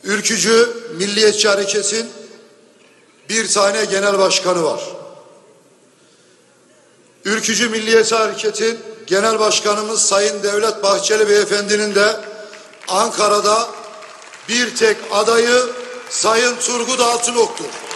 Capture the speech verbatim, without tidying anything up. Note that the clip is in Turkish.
Ülkücü Milliyetçi Hareket'in bir tane genel başkanı var. Ülkücü Milliyetçi Hareket'in genel başkanımız Sayın Devlet Bahçeli Beyefendi'nin de Ankara'da bir tek adayı Sayın Turgut Altınok'tur.